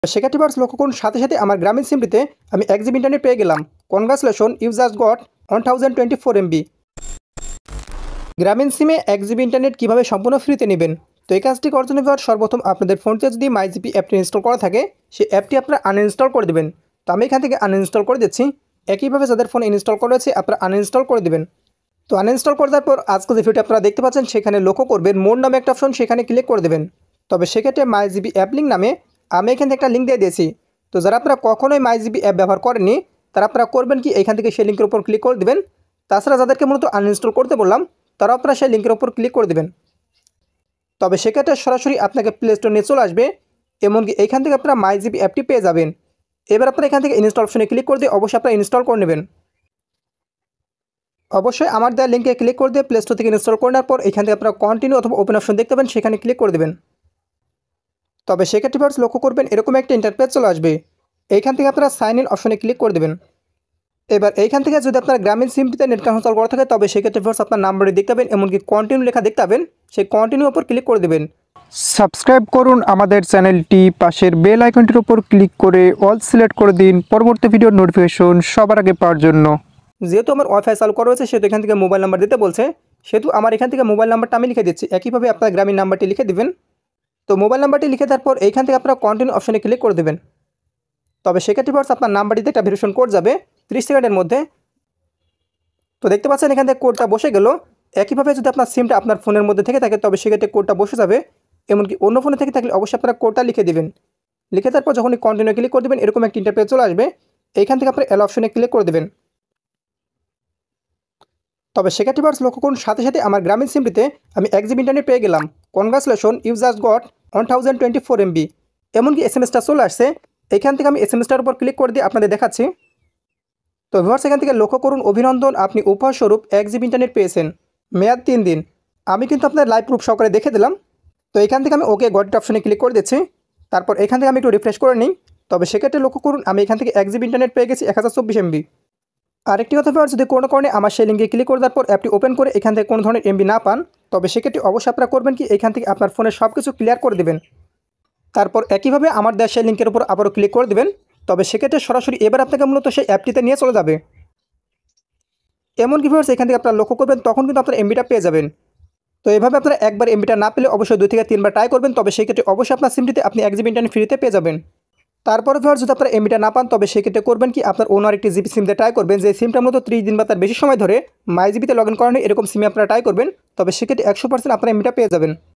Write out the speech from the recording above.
সেক্ষেত্রে ভিউয়ার্স লক্ষ্য করুন সাথে আমার গ্রামীণ সিমটিতে আমি 1 জিবি ইন্টারনেট পেয়ে গেলাম। Congratulation, you just got 1024 MB. Grameen সিমে 1 জিবি ইন্টারনেট কীভাবে সম্পূর্ণ ফ্রিতে নেবেন? তো এই কাজটি করার জন্য ভিউয়ার্স সর্বপ্রথম আপনাদের ফোনতে যদি মাইজিপি অ্যাপটি ইনস্টল করা থাকে সেই অ্যাপটি আপনারা আনইনস্টল করে দেবেন। তো আমি এখান থেকে আনইনস্টল করে দিচ্ছি। একইভাবে যাদের ফোন ইনস্টল করা আছে আপনারা আনইনস্টল করে দেবেন। তো আনইনস্টল করে দেওয়ার পর আজকে যে ভিডিওটি আপনারা দেখতে পাচ্ছেন সেখানে লক্ষ্য করবেন মোর নামে একটা অপশন, সেখানে ক্লিক করে দেবেন। তবে সেক্ষেত্রে মাইজিবি অ্যাপ লিঙ্ক নামে আমি এখান থেকে একটা লিঙ্ক দিয়ে দিয়েছি। তো যারা আপনারা কখনোই মাইজিবি অ্যাপ ব্যবহার করেননি তারা আপনারা করবেন কি এখান থেকে সেই লিঙ্কের উপর ক্লিক করে দেবেন। তাছাড়া যাদেরকে মূলত আনইনস্টল করতে বললাম তারা আপনারা সেই লিঙ্কের উপর ক্লিক করে দেবেন। তবে সেক্ষেত্রে সরাসরি আপনাকে প্লে স্টোর নিয়ে চলে আসবে, এমনকি এইখান থেকে আপনারা মাইজিবি অ্যাপটি পেয়ে যাবেন। এবার আপনারা এখান থেকে ইনস্টল অপশনে ক্লিক করে দিয়ে অবশ্যই আপনারা ইনস্টল করে নেবেন। অবশ্যই আমার দেওয়া লিঙ্কে ক্লিক করে দিয়ে প্লে স্টোর থেকে ইনস্টল করে নেওয়ার পর এখান থেকে আপনারা কন্টিনিউ অথবা ওপেন অপশন দেখতে পাবেন, সেখানে ক্লিক করে দেবেন। তবে সেক্ষেত্রে ভিউয়ার্স লক্ষ্য করবেন এরকম একটা ইন্টারফেস চলে আসবে। এইখান থেকে আপনারা সাইন ইন অপশনে ক্লিক করে দেবেন। এবার এইখান থেকে যদি আপনার গ্রামীণ সিমটিতে নেট কানেকশন চালু করা থাকে তবে সেক্ষেত্রে ভিউয়ার্স আপনার নাম্বারে দেখতে পাবেন, এমনকি কন্টিনিউ লেখা দেখতে পাবেন, সেই কন্টিনিউ উপর ক্লিক করে দেবেন। সাবস্ক্রাইব করুন আমাদের চ্যানেলটি, পাশের বেল আইকনটির উপর ক্লিক করে অল সিলেক্ট করে দিন পরবর্তী ভিডিওর নোটিফিকেশন সবার আগে পাওয়ার জন্য। যেহেতু আমার ওয়াইফাই চালু করা হয়েছে সেহেতু এখান থেকে মোবাইল নাম্বার দিতে বলছে, সেহেতু আমার এখান থেকে মোবাইল নাম্বারটা আমি লিখে দিচ্ছি। একইভাবে আপনার গ্রামীণ নাম্বারটি লিখে দিবেন। তো মোবাইল নাম্বারটি লিখে দেওয়ার পর এইখান থেকে আপনারা কন্টিনিউ অপশনে ক্লিক করে দেবেন। তবে সেক্ষেত্রে ভিউয়ার্স আপনার নাম্বারটিতে একটা ভেরিফিকেশন কোড যাবে 30 সেকেন্ডের মধ্যে। তো দেখতে পাচ্ছেন এখান থেকে কোডটা বসে গেল। একইভাবে যদি আপনার সিমটা আপনার ফোনের মধ্যে থেকে থাকে তবে সেক্ষেত্রে কোডটা বসে যাবে, এমনকি অন্য ফোনে থেকে থাকলে অবশ্যই আপনারা কোডটা লিখে দেবেন। লিখে দেওয়ার পর যখনই কন্টিনিউ ক্লিক করে দেবেন এরকম একটা ইন্টারফেস চলে আসবে। এইখান থেকে আপনারা এল অপশনে ক্লিক করে দেবেন। তবে সেক্ষেত্রে ভিউয়ার্স লক্ষ্য করুন সাথে আমার গ্রামীণ সিমটিতে আমি 1 জিবি ইন্টারনেট পেয়ে গেলাম। Congratulation, you just got 1024 MB. এমনকি এসএমএসটা চলে আসছে। এইখান থেকে আমি এসএমএসটার উপর ক্লিক করে দিয়ে আপনাদের দেখাচ্ছি। তো ভিউয়ার্স এখান থেকে লক্ষ্য করুন অভিনন্দন, আপনি উপহারস্বরূপ 1 জিবি ইন্টারনেট পেয়েছেন, মেয়াদ 3 দিন। আমি কিন্তু আপনার লাইভ প্রুফ সহকারে দেখে দিলাম। তো এখান থেকে আমি ওকে গট অপশনে ক্লিক করে দিচ্ছি। তারপর এখান থেকে আমি একটু রিফ্রেশ করে নিই। তবে সেক্ষেত্রে লক্ষ্য করুন আমি এখান থেকে 1 জিবি ইন্টারনেট পেয়ে গেছি 1024 এমবি। আরেকটি কথা ভিউয়ার্স, যদি কোনো কারণে আমার সেই লিঙ্কে ক্লিক করে দেওয়ার পর অ্যাপটি ওপেন করে এখান থেকে কোনো ধরনের এমবি না পান তবে সেক্ষেত্রে অবশ্যই আপনারা করবেন কি এখান থেকে আপনার ফোনের সব কিছু ক্লিয়ার করে দেবেন। তারপর একইভাবে আমার দেওয়া সেই লিঙ্কের উপর আবারও ক্লিক করে দেবেন। তবে সেক্ষেত্রে সরাসরি এবার আপনাকে মূলত সেই অ্যাপটিতে নিয়ে চলে যাবে। এমনকি ভিউয়ার্স এখান থেকে আপনারা লক্ষ্য করবেন তখন কিন্তু আপনারা এমবিটা পেয়ে যাবেন। তো এভাবে আপনারা একবার এমবিটা না পেলে অবশ্যই 2 থেকে 3 বার ট্রাই করবেন। তবে সেক্ষেত্রে অবশ্যই আপনার সিমটিতে আপনি 1 জিবি ইন্টারনেট ফ্রিতে পেয়ে যাবেন। তারপরে ভিউয়ার্স যদি আপনারা এমবিটা না পান তবে সেক্ষেত্রে করবেন কি আপনার অন্য আরেকটি জিবি সিম দিয়ে ট্রাই করবেন, যে সিমটা মূলত 30 দিন বা তার বেশি সময় ধরে মাইজিবিতে লগ ইন করানো এরকম সিমে আপনারা ট্রাই করবেন। তবে সেক্ষেত্রে 100% আপনারা এমবিটা পেয়ে যাবেন।